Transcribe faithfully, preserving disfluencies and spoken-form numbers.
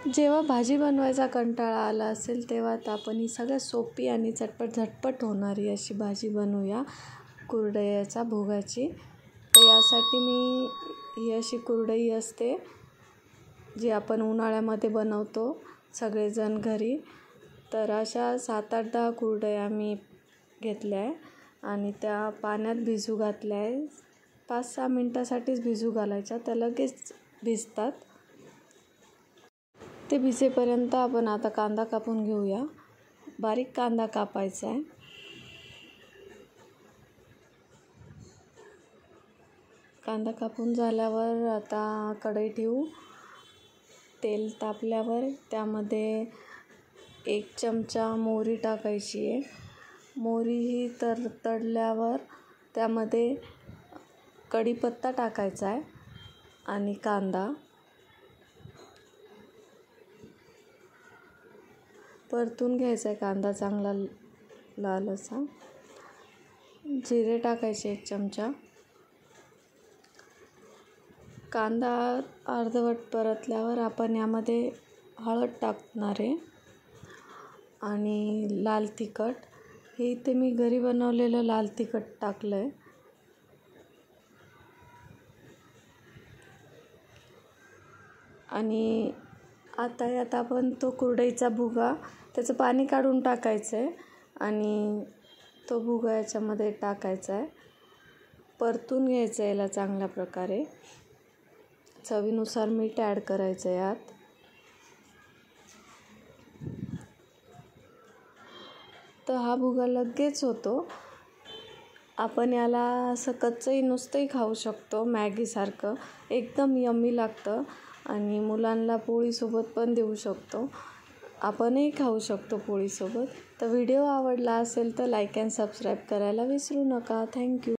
जेव्हा भाजी बनवायचा कंटाळा आला असेल तेव्हा तर आपण ही सगळ्यात सोपी आणि चटपट झटपट होणारी अशी भाजी बनवूया, कुरडयाच्या भोगाची. तर यासाठी मी ही अशी कुरडई असते जी आपण उन्हाळ्यामध्ये बनवतो सगळेजण घरी. तर अशा सात आठ दहा कुरडया मी घेतल्या आहे आणि त्या पाण्यात भिजू घातल्या आहे. पाच सहा मिनटासाठीच भिजू घालायच्या, त्या लगेच भिजतात. ते भिजेपर्यंत आपण आता कांदा कापून घेऊया. बारीक कांदा कापायचा आहे. कांदा कापून झाल्यावर आता कढई ठेवू. तेल तापल्यावर त्यामध्ये एक चमचा मोहरी टाकायची आहे. मोहरी ही तर तडल्यावर त्यामध्ये कढीपत्ता टाकायचा आहे आणि कांदा परतून घ्यायचा आहे. कांदा चांगला लाल असा. जिरे टाकायचे एक चमचा. कांदा अर्धवट परतल्यावर आपण यामध्ये हळद टाकणार आहे आणि लाल तिखट. हे इथे मी घरी बनवलेलं लाल तिखट टाकलं आहे. आणि आता यात आपण तो कुरडईचा भुगा त्याचं पाणी काढून टाकायचं आहे आणि तो भुगा याच्यामध्ये टाकायचा आहे. परतून घ्यायचं आहे याला चांगल्या प्रकारे. चवीनुसार मीठ ॲड करायचं आहे यात. तर हा भुगा लगेच होतो. आपण याला असं कच्चंही नुसतंही खाऊ शकतो मॅगीसारखं. एकदम यम्मी लागतं आणि मुलांना पोळीसोबत पण देऊ शकतो. आपणही खाऊ शकतो पोळीसोबत. तर व्हिडिओ आवडला असेल तर लाईक अँड सबस्क्राईब करायला विसरू नका. थँक्यू.